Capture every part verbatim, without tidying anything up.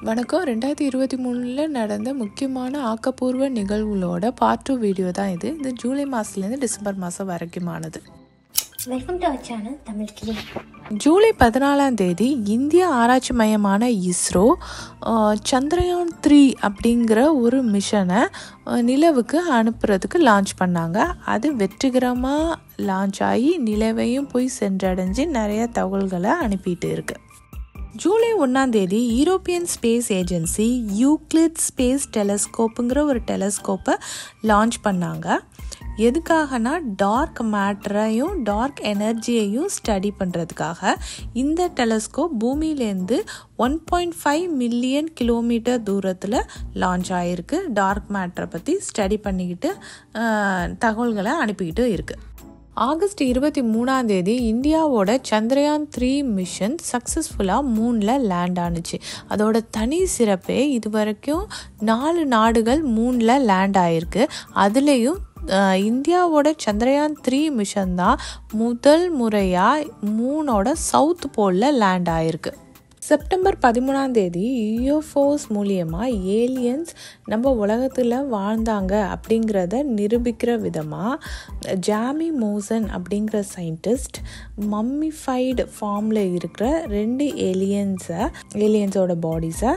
வணக்கம். ரெண்டாயிரத்தி இருபத்தி மூணில் நடந்த முக்கியமான ஆக்கப்பூர்வ நிகழ்வுகளோட பார்ட் டூ வீடியோ தான் இது. இது ஜூலை மாதத்துலேருந்து டிசம்பர் மாதம் வரைக்குமானது. Welcome to our channel Tamil Kili. July பதினாலாம் தேதி இந்திய ஆராய்ச்சி மையமான இஸ்ரோ சந்திரயான் த்ரீ அப்படிங்கிற ஒரு மிஷனை நிலவுக்கு அனுப்புறதுக்கு லான்ச் பண்ணாங்க. அது வெற்றிகரமாக லான்ச் ஆகி நிலவையும் போய் சென்றடைஞ்சு நிறைய தகவல்களை அனுப்பிட்டு இருக்கு. ஜூலை ஒன்றாம் தேதி European space agency Euclid space டெலஸ்கோப்புங்கிற ஒரு டெலஸ்கோப்பை லான்ச் பண்ணாங்க. எதுக்காகனா டார்க் மேட்டரையும் டார்க் எனர்ஜியையும் ஸ்டடி பண்ணுறதுக்காக. இந்த டெலஸ்கோப் பூமியிலேருந்து one point five million kilometre தூரத்தில் லான்ச் ஆகிருக்கு. டார்க் மேட்டரை பற்றி ஸ்டடி பண்ணிக்கிட்டு தகவல்களை அனுப்பிக்கிட்டு இருக்குது. ஆகஸ்ட் இருபத்தி மூணாம் தேதி இந்தியாவோட சந்திரயான் த்ரீ மிஷன் சக்ஸஸ்ஃபுல்லாக மூணில் லேண்ட் ஆணுச்சு. அதோட தனி சிறப்பே இது வரைக்கும் நாலு நாடுகள் மூணில் லேண்ட் ஆகிருக்கு. அதுலேயும் இந்தியாவோட சந்திரயான் த்ரீ மிஷன் தான் முதல் முறையாக மூணோட சவுத் போலில் லேண்ட் ஆகிருக்கு. செப்டம்பர் பதிமூணாம் தேதி யூஎஃப்ஓஸ் மூலியமாக ஏலியன்ஸ் நம்ம உலகத்தில் வாழ்ந்தாங்க அப்படிங்கிறத நிரூபிக்கிற விதமாக ஜாமி மோசன் அப்படிங்கிற சயின்டிஸ்ட் மம்மிஃபைடு ஃபார்மில் இருக்கிற ரெண்டு ஏலியன்ஸை ஏலியன்ஸோட பாடிஸை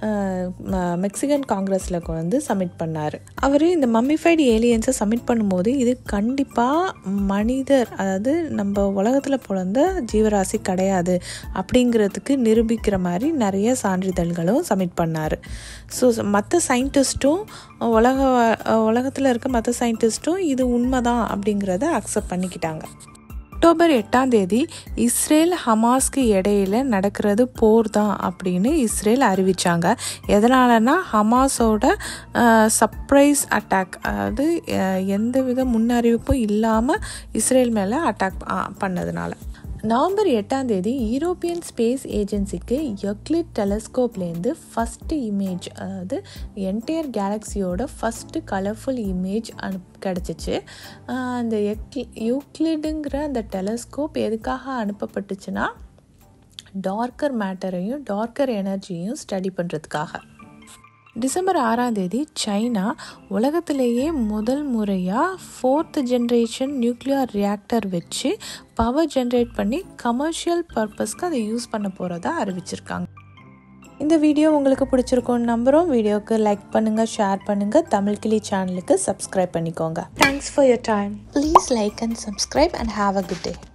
மெக்சிகன் காங்கிரஸில் வந்து சப்மிட் பண்ணார். அவர் இந்த மம்மிஃபைடு ஏலியன்ஸை சப்மிட் பண்ணும்போது இது கண்டிப்பாக மனிதர், அதாவது நம்ம உலகத்தில் பிறந்த ஜீவராசி கிடையாது அப்படிங்கிறதுக்கு நிரூபி இருக்கிற மாதிரி நிறைய சான்றிதழ்களும் சப்மிட் பண்ணார். ஸோ மற்ற சயின்டிஸ்ட்டும் உலக உலகத்தில் இருக்க மற்ற சயின்டிஸ்ட்டும் இது உண்மைதான் அப்படிங்கிறத அக்செப்ட் பண்ணிக்கிட்டாங்க. அக்டோபர் எட்டாம் தேதி இஸ்ரேல் ஹமாஸ்க்கு இடையில நடக்கிறது போர் தான் அப்படின்னு இஸ்ரேல் அறிவித்தாங்க. எதனாலனா ஹமாஸோட சர்ப்ரைஸ் அட்டாக், அதாவது எந்தவித முன்னறிவிப்பும் இல்லாமல் இஸ்ரேல் மேலே அட்டாக் பண்ணதுனால. நவம்பர் எட்டாம் தேதி யூரோப்பியன் ஸ்பேஸ் ஏஜென்சிக்கு யூக்ளிட் டெலஸ்கோப்லேருந்து ஃபஸ்ட்டு இமேஜ், அதாவது என்டையர் கேலக்ஸியோட ஃபஸ்ட்டு கலர்ஃபுல் இமேஜ் அனு கிடச்சிச்சு. அந்த எக்லி யூக்ளிடுங்கிற அந்த டெலஸ்கோப் எதுக்காக அனுப்பப்பட்டுச்சுன்னா டார்க்கர் மேட்டரையும் டார்க்கர் எனர்ஜியையும் ஸ்டடி பண்ணுறதுக்காக. டிசம்பர் ஆறாம் தேதி சைனா உலகத்திலேயே முதல் முறையாக ஃபோர்த் ஜென்ரேஷன் நியூக்ளியர் ரியாக்டர் வச்சு பவர் ஜென்ரேட் பண்ணி கமர்ஷியல் பர்பஸ்க்கு அதை யூஸ் பண்ண போகிறதா அறிவிச்சிருக்காங்க. இந்த வீடியோ உங்களுக்கு பிடிச்சிருக்கோன்னு நம்புகிறோம். வீடியோவுக்கு லைக் பண்ணுங்கள், ஷேர் பண்ணுங்கள், தமிழ் கிளி சேனலுக்கு சப்ஸ்கிரைப் பண்ணிக்கோங்க. Thanks for your time. Please like and subscribe and have a good day.